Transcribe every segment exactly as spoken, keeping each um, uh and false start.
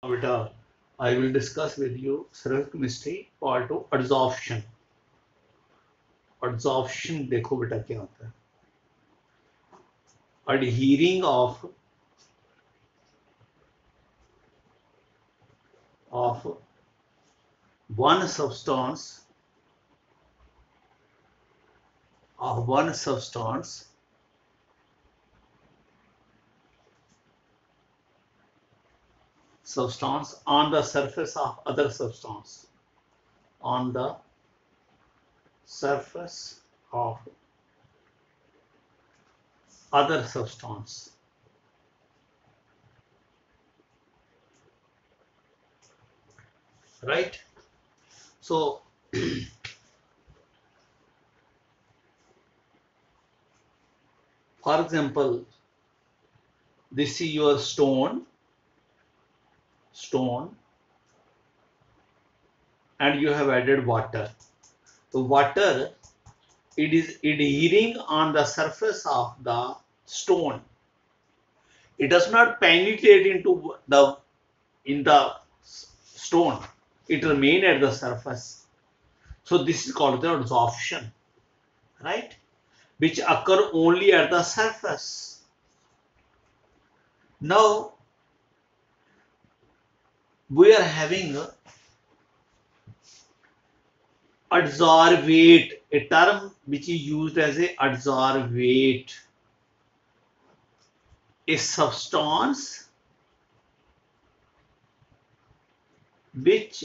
बेटा I will discuss with you surface chemistry part of adsorption. Adsorption देखो बेटा क्या होता है. Adhering of of one substance of one substance substance on the surface of other substance on the surface of other substance. Right? So for example, this is your stone stone and you have added water. So water, it is adhering on the surface of the stone. It does not penetrate into the in the stone. It remains at the surface. So this is called the adsorption, right? Which occur only at the surface. Now we are having adsorbate, a term which is used as a adsorbate, a substance which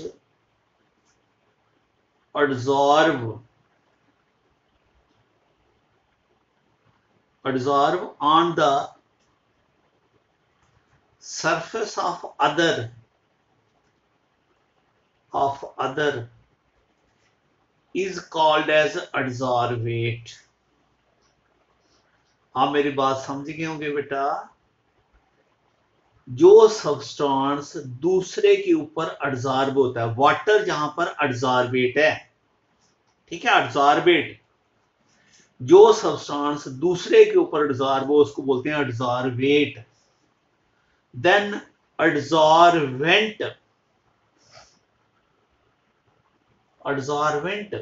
adsorb adsorb on the surface of other of other is called as adsorbate. आप मेरी बात समझ गए होंगे बेटा. जो substance दूसरे के ऊपर एडसॉर्ब होता है, वाटर जहां पर एडसॉर्बेट है, ठीक है, एडसॉर्बेट, जो सब्सटेंस दूसरे के ऊपर एडसॉर्ब हो उसको बोलते हैं adsorbate. Then adsorbent, adsorbent,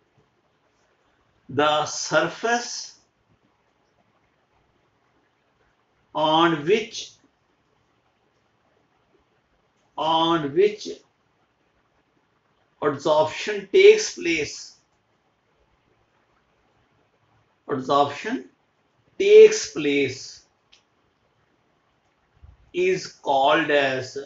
the surface on which on which adsorption takes place adsorption takes place is called as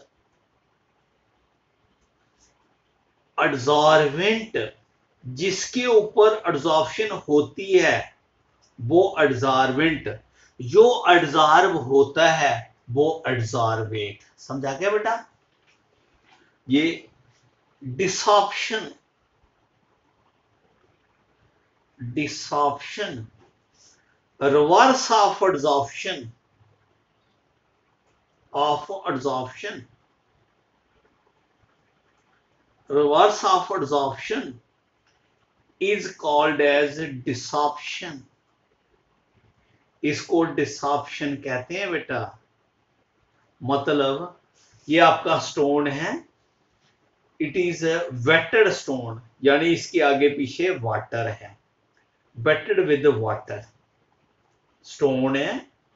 adsorbent. जिसके ऊपर एडसॉर्प्शन होती है वो एडसॉर्बेंट, जो एडसॉर्ब होता है वो एडसॉर्बेट. समझा क्या बेटा? ये desorption desorption reverse of adsorption of adsorption reverse of adsorption is called as desorption. इसको डिसॉर्प्शन कहते हैं बेटा. मतलब ये आपका स्टोन है, इट इज वेटेड स्टोन, यानी इसके आगे पीछे वाटर है, वेटेड विद वाटर स्टोन है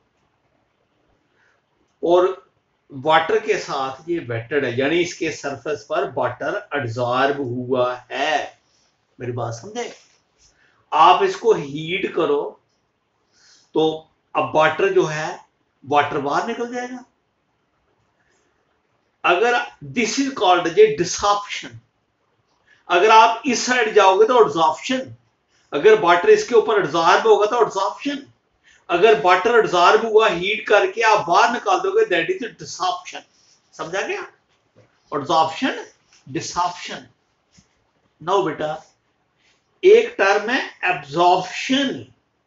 और वाटर के साथ ये वेटेड है, यानी इसके सरफेस पर वाटर एडसॉर्ब हुआ है. मेरी बात समझे? आप इसको हीट करो तो अब वाटर जो है वाटर बाहर निकल जाएगा. अगर दिस इज कॉल्ड जे डिसॉर्प्शन. अगर आप इस साइड जाओगे तो एडसॉर्प्शन, अगर वाटर इसके ऊपर एडसॉर्ब होगा तो एडसॉर्प्शन, अगर वाटर एडसॉर्ब हुआ हीट करके आप बाहर निकाल दोगे दैट इज डिसॉर्प्शन. समझा गया? Adsorption, desorption. नाउ बेटा एक टर्म है एब्जॉर्प्शन.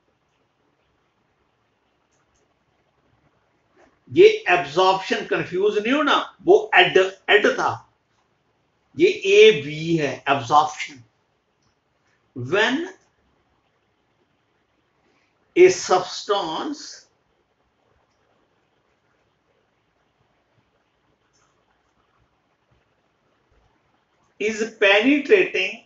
ये एब्जॉर्प्शन कंफ्यूज नहीं होना, वो एड एड था, ये ए बी है. Absorption when a substance is penetrating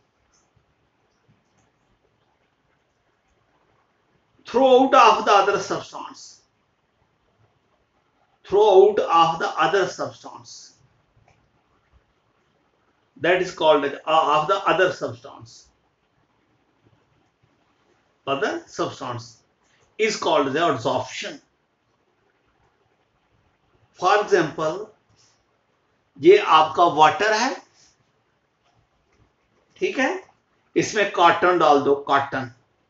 throughout of the other substance, throughout of the other substance, that is called uh, of the other substance, other substance is called the adsorption. For example ये आपका water है, ठीक है, इसमें cotton डाल दो, cotton,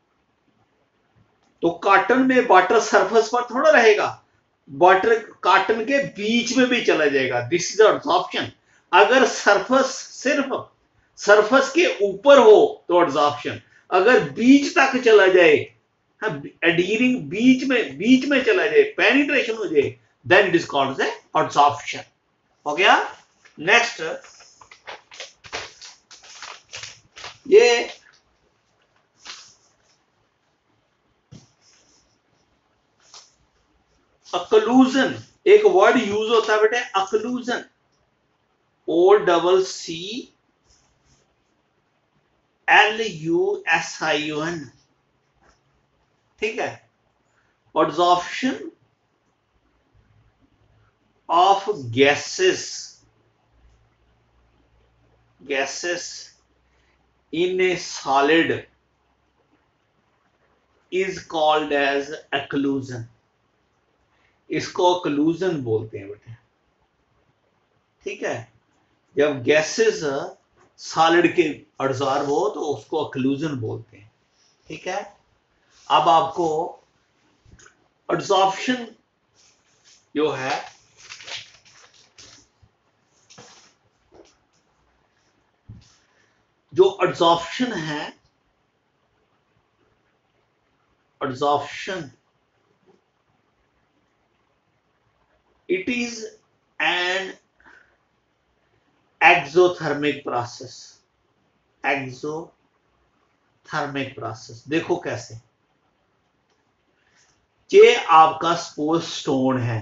तो cotton में वाटर सरफेस पर थोड़ा रहेगा, वाटर कॉटन के बीच में भी चला जाएगा, दिस इज एडसॉर्प्शन। अगर सरफेस सिर्फ सरफेस के ऊपर हो तो एडसॉर्प्शन, अगर बीच तक चला जाए, एडहीरिंग बीच में बीच में चला जाए, पेनिट्रेशन हो जाए, then it is called as adsorption. हो गया। नेक्स्ट, ये अक्लूजन, एक वर्ड यूज होता है बेटे, occlusion, O double C L U S I U N, ठीक है, adsorption of gases gases in a solid is called as occlusion. इसको अक्लूजन बोलते हैं बेटे, ठीक है, जब गैसेस सॉलिड के एब्जॉर्ब हो तो उसको अक्लूजन बोलते हैं, ठीक है। अब आपको एब्जॉर्प्शन जो है जो एब्जॉर्प्शन है absorption it is an exothermic process, exothermic process। देखो कैसे, ये आपका सपोज स्टोन है,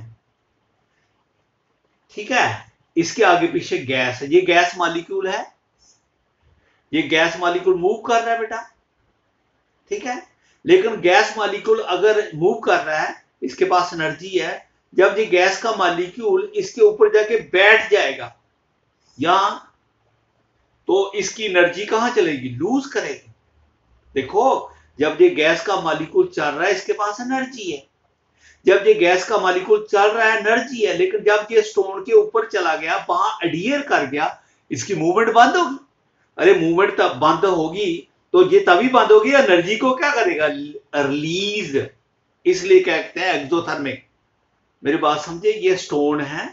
ठीक है, इसके आगे पीछे गैस है, ये गैस मॉलिक्यूल है, ये गैस मॉलिक्यूल मूव कर रहा है बेटा, ठीक है, लेकिन गैस मॉलिक्यूल अगर मूव कर रहा है, इसके पास एनर्जी है, जब ये गैस का मॉलिक्यूल इसके ऊपर जाके बैठ जाएगा यहां, तो इसकी एनर्जी कहां चलेगी, लूज करेगी। देखो, जब ये गैस का मॉलिक्यूल चल रहा है, इसके पास एनर्जी है, जब ये गैस का मॉलिक्यूल चल रहा है एनर्जी है, लेकिन जब ये स्टोन के ऊपर चला गया, वहां एडहियर कर गया, इसकी मूवमेंट बंद होगी। अरे मूवमेंट तब बंद होगी तो ये तभी बंद होगी, एनर्जी को क्या करेगा, रिलीज, इसलिए कहते हैं एक्सोथर्मिक। मेरी बात समझे, ये स्टोन है,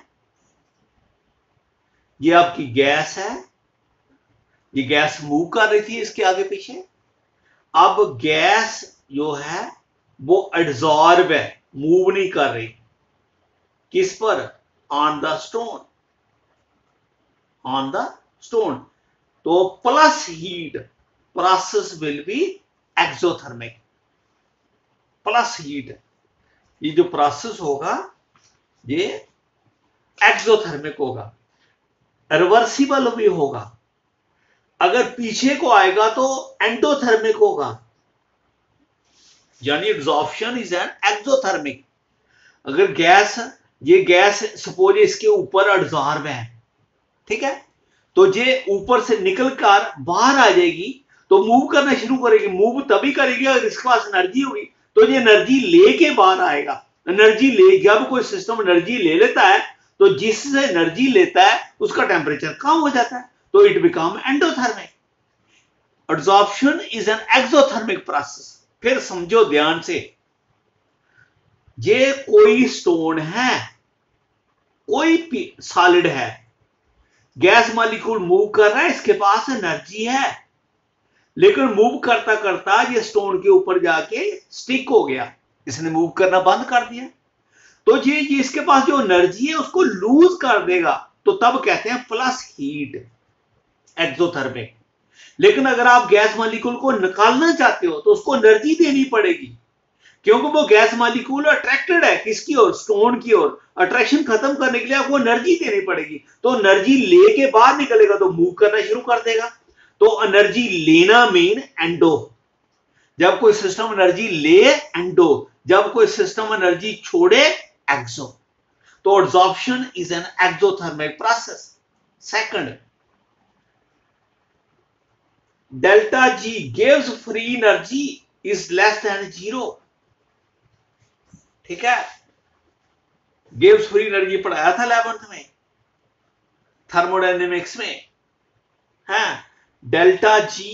ये आपकी गैस है, ये गैस मूव कर रही थी इसके आगे पीछे, अब गैस जो है वो एब्जॉर्ब है, मूव नहीं कर रही, किस पर, on the stone, on the stone, तो plus heat, process will be exothermic, plus heat, ये जो प्रोसेस होगा ये एक्सोथर्मिक होगा, रिवर्सिबल भी होगा, अगर पीछे को आएगा तो एंडोथर्मिक होगा, यानी एब्जॉर्प्शन इज एन एक्सोथर्मिक। अगर गैस, ये गैस सपोज इसके ऊपर एब्जॉर्ब है, ठीक है, तो ये ऊपर से निकलकर बाहर आ जाएगी, तो मूव करना शुरू करेगी, मूव तभी करेगी अगर इसके पास एनर्जी होगी, तो ये एनर्जी लेके बाहर आएगा। एनर्जी ले, जब कोई सिस्टम एनर्जी ले लेता है तो जिससे एनर्जी लेता है उसका टेम्परेचर कम हो जाता है, तो it become endothermic. Absorption is an exothermic process. फिर समझो ध्यान से, ये कोई स्टोन है, कोई सॉलिड है, गैस मॉलिक्यूल मूव कर रहा है, इसके पास एनर्जी है, लेकिन मूव करता करता ये स्टोन के ऊपर जाके स्टिक हो गया, इसने मूव करना बंद कर दिया, तो ये, ये इसके पास जो एनर्जी है उसको लूज कर देगा, तो तब कहते हैं प्लस हीट, एक्सोथर्मिक। लेकिन अगर आप गैस मॉलिक्यूल को निकालना चाहते हो तो उसको एनर्जी देनी पड़ेगी, क्योंकि वो गैस मॉलिक्यूल अट्रैक्टेड है किसकी ओर, स्टोन की ओर। अट्रैक्शन खत्म करने के लिए आपको एनर्जी देनी पड़ेगी, तो एनर्जी लेके बाहर निकलेगा तो मूव करना शुरू कर देगा। तो एनर्जी लेना मीन एंडो, जब कोई सिस्टम एनर्जी ले एंडो, जब कोई सिस्टम एनर्जी छोड़े एक्सो। तो absorption is an exothermic process. Second, delta G गिव्स free energy is less than zero. ठीक है, गिव्स फ्री एनर्जी पढ़ाया था इलेवेंथ में थर्मोडायनेमिक्स में। है delta G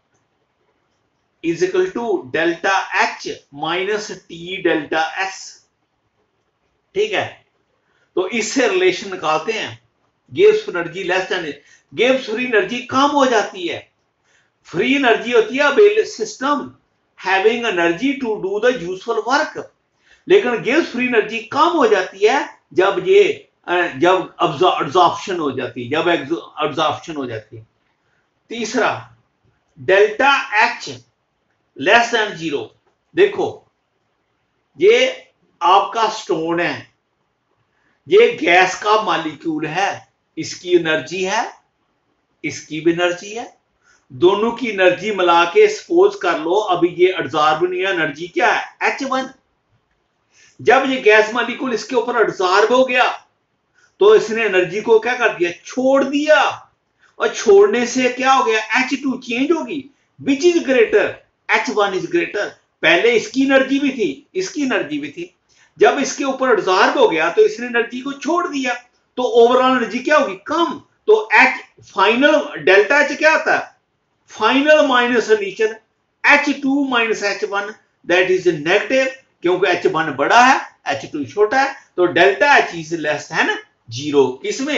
is equal to delta H minus T delta S. ठीक है, तो इससे रिलेशन निकालते हैं। गिव्स एनर्जी लेस देन, गिव्स फ्री एनर्जी कम हो जाती है। फ्री एनर्जी होती है available system having energy to do the useful work, लेकिन गिव्स फ्री एनर्जी कम हो जाती है जब ये जब एब्जॉर्प्शन हो जाती है, जब एब्जॉर्प्शन हो जाती है। तीसरा, delta H less than zero. देखो ये आपका स्टोन है, ये गैस का मॉलिक्यूल है, इसकी एनर्जी है, इसकी भी एनर्जी है, दोनों की एनर्जी मिला के सपोज कर लो अभी ये एब्जॉर्ब नहीं है, एनर्जी क्या है एच वन। जब ये गैस मॉलिक्यूल इसके ऊपर एब्जॉर्ब हो गया तो इसने एनर्जी को क्या कर दिया, छोड़ दिया, और छोड़ने से क्या हो गया, एच टू चेंज होगी, which is greater, H one is greater. पहले इसकी एनर्जी भी थी, इसकी एनर्जी भी थी, जब इसके ऊपर एब्जॉर्ब हो गया तो इसने एनर्जी को छोड़ दिया, तो ओवरऑल एनर्जी क्या होगी, कम। तो एच फाइनल डेल्टा एच क्या आता है, final minus initial, H two minus H one, that is negative, क्योंकि एच वन बड़ा है एच टू छोटा है, तो delta H is less than zero. किसमें,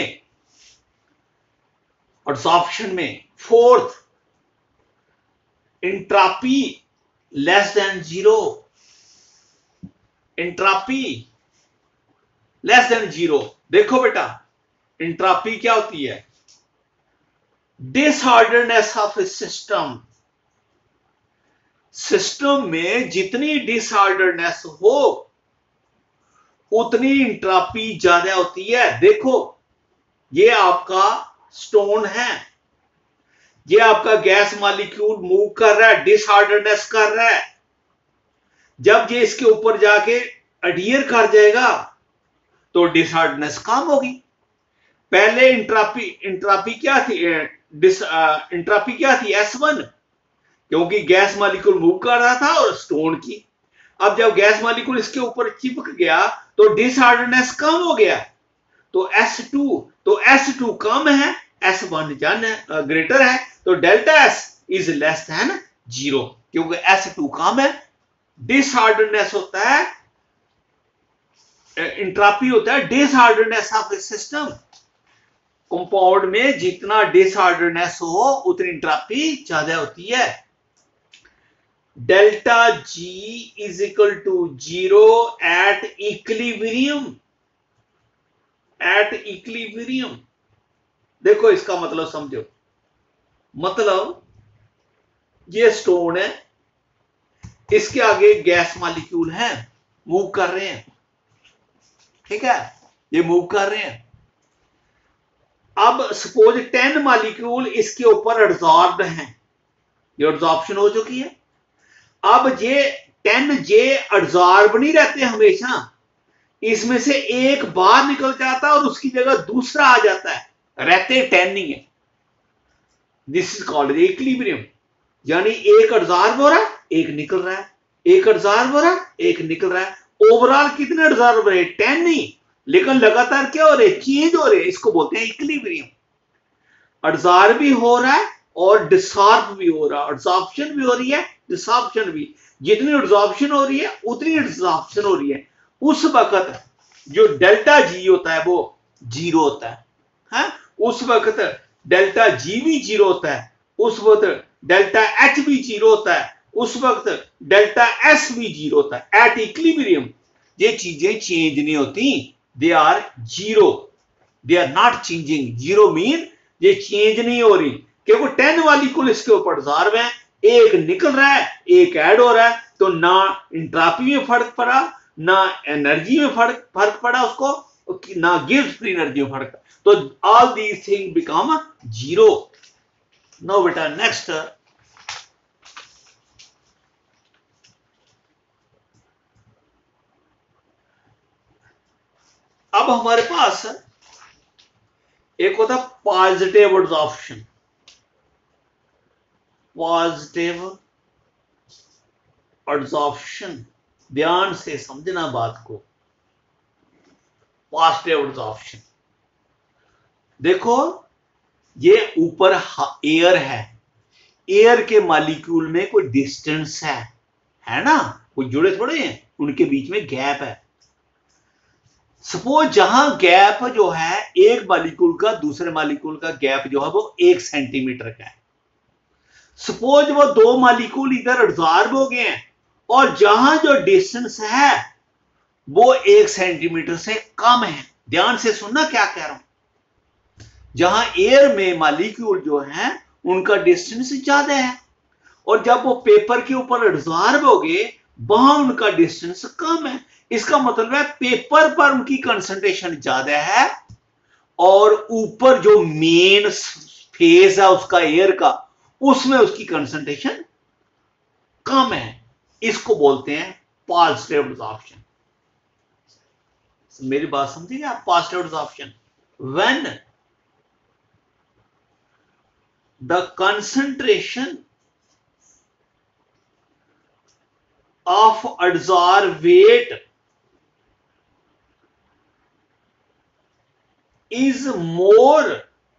एब्जॉर्प्शन में। Fourth, entropy less than zero, entropy less than zero. देखो बेटा एंट्रोपी क्या होती है, disorderness of a system. System में जितनी डिसऑर्डरनेस हो उतनी एंट्रोपी ज्यादा होती है। देखो ये आपका स्टोन है, ये आपका गैस मॉलिक्यूल मूव कर रहा है, डिसऑर्डरनेस कर रहा है, जब ये इसके ऊपर जाके अडियर कर जाएगा तो डिसऑर्डरनेस कम होगी। पहले एंट्रोपी एंट्रोपी क्या थी, डिस एंट्रोपी क्या थी एस वन, क्योंकि गैस मॉलिक्यूल मूव कर रहा था और स्टोन की। अब जब गैस मॉलिक्यूल इसके ऊपर चिपक गया तो डिसऑर्डरनेस कम हो गया, तो एस टू, तो एस टू कम है, एस वन जन ग्रेटर है, तो delta S is less than zero, क्योंकि एस टू कम है। डिसऑर्डरनेस होता है, एंट्रोपी होता है disorderness of a system. Compound में जितना डिसऑर्डरनेस हो उतनी एंट्रोपी ज्यादा होती है। Delta G is equal to zero at equilibrium, at equilibrium. देखो इसका मतलब समझो, मतलब ये स्टोन है, इसके आगे गैस मॉलिक्यूल है, मूव कर रहे हैं, ठीक है, ये मूव कर रहे हैं। अब सपोज टेन मॉलिक्यूल इसके ऊपर एब्जॉर्ब्ड हैं, ये एब्जॉर्प्शन हो चुकी है। अब ये टेन जे एब्जॉर्ब नहीं रहते हमेशा, इसमें से एक बाहर निकल जाता है और उसकी जगह दूसरा आ जाता है, रहते टेन नहीं है। दिस इज कॉल्ड इक्विलिब्रियम, यानी एक एब्जॉर्ब हो रहा है एक निकल रहा है, एक एब्जॉर्ब हो रहा है एक निकल रहा है। ओवरऑल कितने एब्जॉर्ब हो रहे हैं, टेन नहीं, लेकिन लगातार क्या हो रहे, चेंज हो रहे हैं, इसको बोलते हैं इक्विलिब्रियम। एब्जॉर्ब भी हो रहा है और डिसॉर्ब भी हो रहा है, एब्जॉर्प्शन भी हो रही है डिसॉर्प्शन भी। जितनी एब्जॉर्प्शन हो रही है उतनी डिसॉर्प्शन हो रही है। उस वक्त जो डेल्टा जी होता है वो जीरो होता है, है? उस वक्त डेल्टा जी भी जीरो होता है, उस वक्त डेल्टा एच भी जीरो होता है, उस वक्त डेल्टा एस भी जीरो होता है। एट इक्विलिब्रियम ये चीजें चेंज नहीं होती, they are zero, they are not changing. Zero mean ये चेंज नहीं हो रही, क्योंकि टेन मॉलिक्यूल इसके ऊपर एब्जॉर्ब है, एक निकल रहा है, एक ऐड हो रहा है, तो ना इंट्रॉपी में फर्क पड़ा, ना एनर्जी में फर्क फर्क पड़ा उसको, ना गिव्स फ्री एनर्जी में फर्क, तो all these thing become zero. No बेटा नेक्स्ट, अब हमारे पास एक होता पॉजिटिव एब्जॉर्प्शन, पॉजिटिव एब्जॉर्प्शन, ध्यान से समझना बात को। पॉजिटिव एब्जॉर्प्शन, देखो ये ऊपर एयर है, एयर के मॉलिक्यूल में कोई डिस्टेंस है है ना, कोई जुड़े थोड़े हैं, उनके बीच में गैप है। सपोज जहां गैप जो है एक मॉलिक्यूल का दूसरे मॉलिक्यूल का गैप जो है वो एक सेंटीमीटर का है। सपोज वो दो मॉलिक्यूल इधर एब्जॉर्ब हो गए हैं और जहां जो डिस्टेंस है वो एक सेंटीमीटर से कम है। ध्यान से सुनना क्या कह रहा हूं, जहां एयर में मॉलिक्यूल जो है उनका डिस्टेंस ज्यादा है और जब वो पेपर के ऊपर एब्जॉर्ब हो गए वहां उनका डिस्टेंस कम है। इसका मतलब है पेपर पर उनकी कंसंट्रेशन ज्यादा है और ऊपर जो मेन फेज है उसका एयर का उसमें उसकी कंसंट्रेशन कम है। इसको बोलते हैं पॉजिटिव एब्जॉर्प्शन। मेरी बात समझिए आप, positive absorption when the concentration of adsorbate is more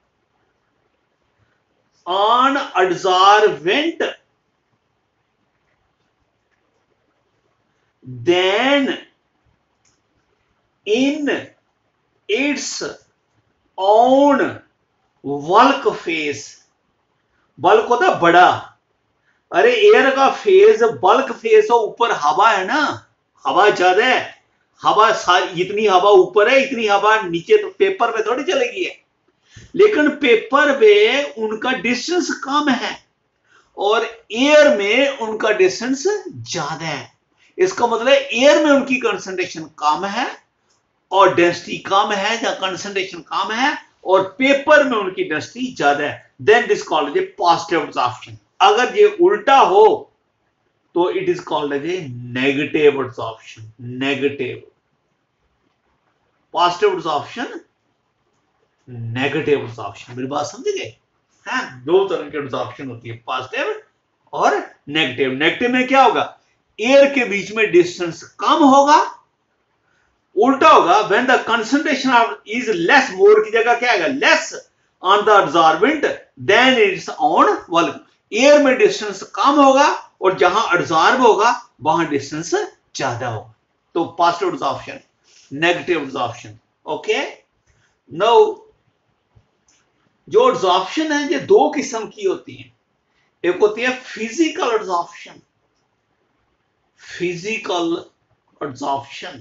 on adsorbent than in its own bulk phase। Bulk होता बड़ा, अरे एयर का फेज बल्क फेज हो, ऊपर हवा है ना, हवा ज्यादा है, हवा सारी इतनी हवा ऊपर है इतनी हवा नीचे, तो पेपर पे थोड़ी चलेगी है। लेकिन पेपर पे उनका डिस्टेंस कम है और एयर में उनका डिस्टेंस ज्यादा है। इसका मतलब एयर में उनकी कंसंट्रेशन कम है और डेंसिटी कम है या कंसंट्रेशन कम है और पेपर में उनकी डेंसिटी ज्यादा है। Then this called as positive absorption. अगर ये उल्टा हो तो it is called as a negative absorption. Negative, positive absorption, negative absorption. मेरी बात समझ गए? हाँ, दो तरह की एब्जॉर्प्शन होती है, पॉजिटिव और नेगेटिव। नेगेटिव में क्या होगा, एयर के बीच में डिस्टेंस कम होगा, उल्टा होगा when the concentration of is less, more की जगह क्या आएगा, less on the absorbent then its on bulk. Air में डिस्टेंस कम होगा और जहां एब्जॉर्ब होगा वहां डिस्टेंस ज्यादा होगा। तो positive absorption, negative absorption. Okay, now जो एब्जॉर्प्शन है ये दो किस्म की होती है। एक होती है फिजिकल एब्जॉर्प्शन, फिजिकल एब्जॉर्प्शन।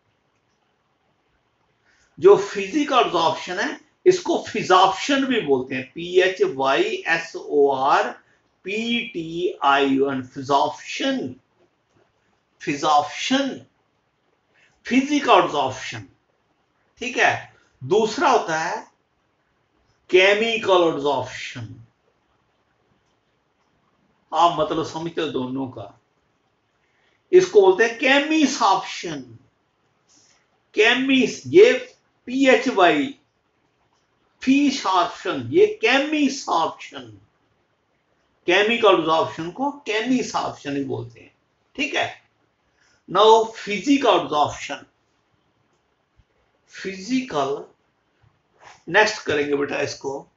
जो फिजिकल एब्जॉर्प्शन है इसको फिजॉर्प्शन भी बोलते हैं, P H Y S O R P T I N, physisorption. Physisorption, physical absorption, ठीक है। दूसरा होता है केमिकल एब्जॉर्प्शन। आप मतलब समझते हो दोनों का। इसको बोलते हैं केमिसॉर्प्शन। केमिस, ये पी एच वाई, फिशॉर्प्शन, ये केमिसॉर्प्शन। केमिकल एब्जॉर्प्शन को केमिसॉर्प्शन ही बोलते हैं, ठीक है। Now physical absorption, physical next करेंगे बेटा इसको।